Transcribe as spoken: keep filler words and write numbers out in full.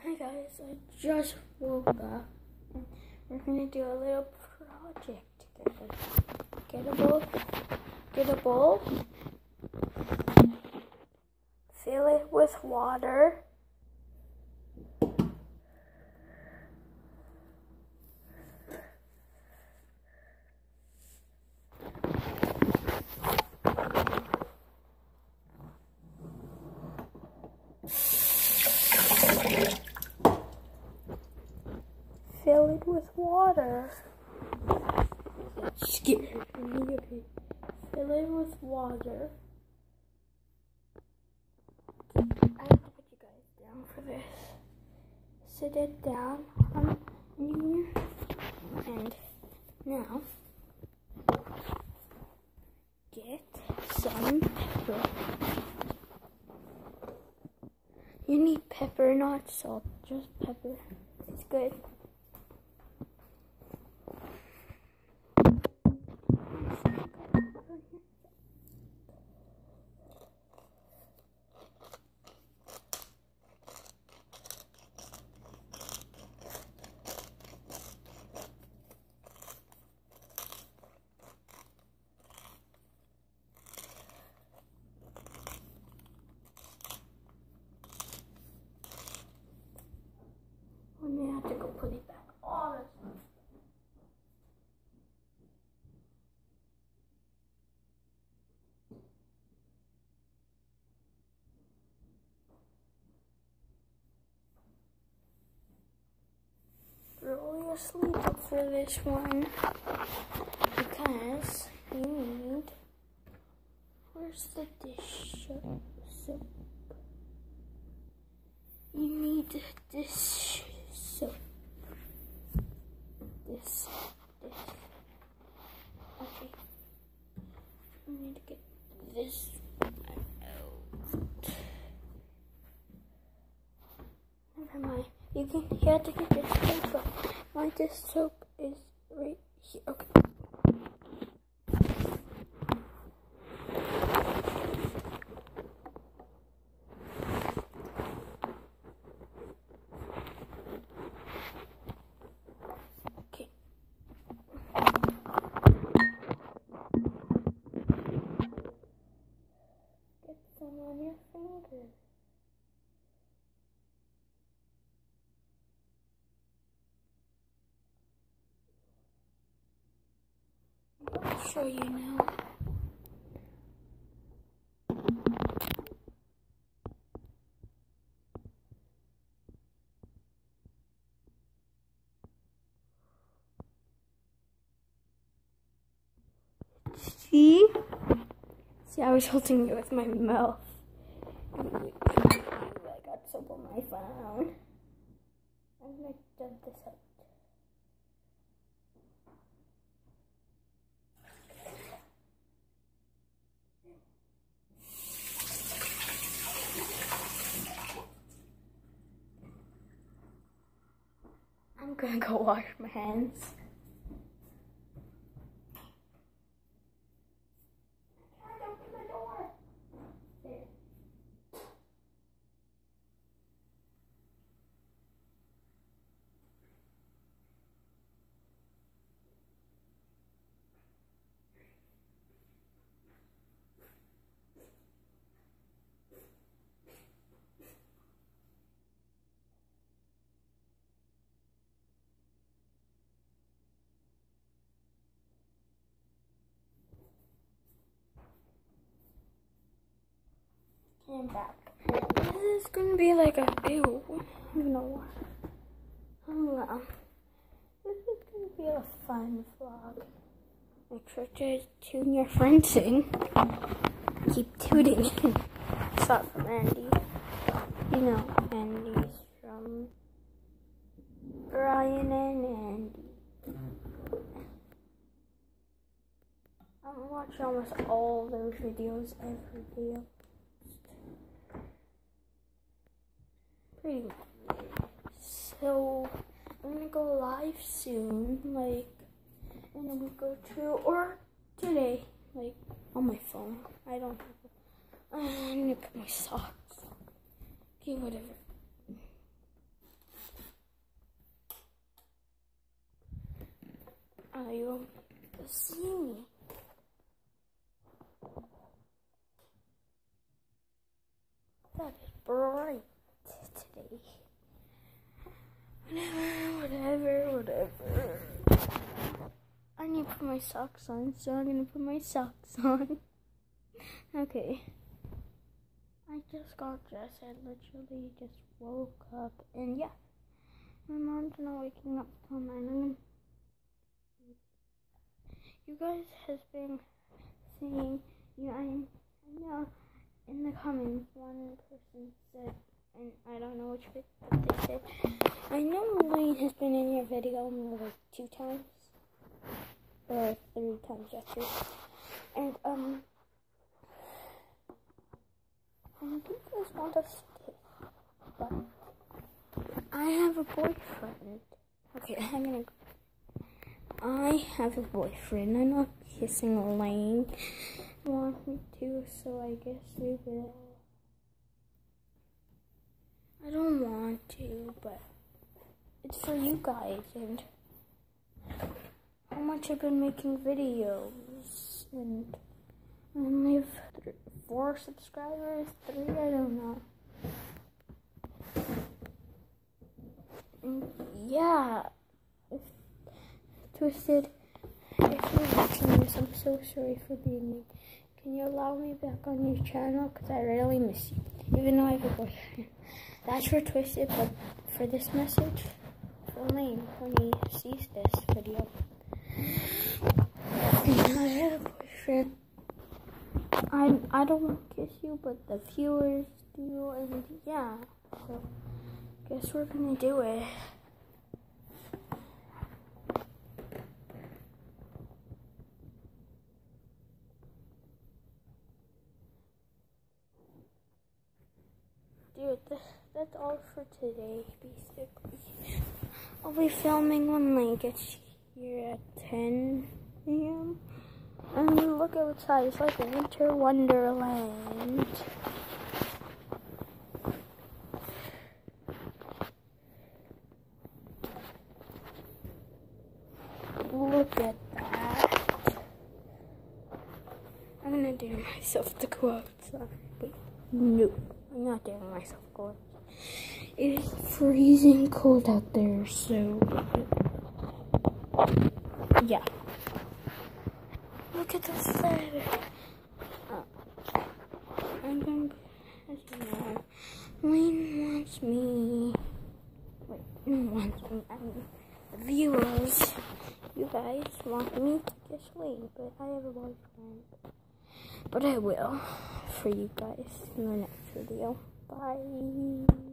Hi guys, I just woke up and we're gonna do a little project together. Get a bowl, get a bowl, fill it with water, fill it with water. That's scared me. Okay. Fill it with water. I have to put you guys down for this. Sit it down on you. And now get some pepper. You need pepper, not salt, just pepper. It's good. And they have to go put it back all the time. Roll your sleep up for this one because you need. Where's the dish soap? You need this soap. This, this. Okay. I need to get this out. Never mind. You can. You have to get this soap. My dish soap is right here. Okay. On your finger. I'll show you now. See? See, I was holding it with my mouth. I got soap on my phone. I'm gonna dump this out. I'm gonna go wash my hands. I'm back. This is gonna be like a ew. I don't know. Oh well. This is gonna be a fun vlog. Make sure to tune your friends in. Keep tuning in. It's not from Andy. You know, Andy's from Brian and Andy. I'm watching almost all those videos every day. Pretty much. So I'm gonna go live soon, like in a week or two, or today, like on my phone. I don't have. I'm gonna put my socks. Okay, whatever. Oh, you won't see me. That is bright today. Whatever, whatever, whatever. I need to put my socks on, so I'm gonna put my socks on. Okay. I just got dressed. I literally just woke up, and yeah, my mom's not waking up till nine. You guys has been saying, you know, I, I know in the comments one person said, and I don't know which bit, but they said, I know Lane has been in your video more like two times, or three times actually, and um, and you guys want us to, but I have a boyfriend. Okay, I'm gonna go. I have a boyfriend. I'm not kissing Lane. Want me to, so I guess we will. I don't want to, but it's for you guys and how much I've been making videos, and I only have three, four subscribers, three, I don't know. And yeah. Twisted, if you're watching this, I'm so sorry for being mean. Can you allow me back on your channel? Because I really miss you, even though I have a boyfriend. That's for Twisted, but for this message, for Lane, when he sees this video. I have a boyfriend. I, I don't want to kiss you, but the viewers do, and yeah. So, guess we're going to do it. Dude, this, that's all for today, basically. I'll be filming when Lane gets here at ten A M And look outside, it's like a winter wonderland. Look at that. I'm gonna dare myself to go outside. Wait, no. I'm not daring myself to go outside. It is freezing cold out there, so yeah. Look at the feather. Oh. I'm gonna, as you know, Lane wants me. Wait, no wants me. I mean, the viewers, you guys want me to kiss Lane, but I have a boyfriend. But I will for you guys in the next video. Bye.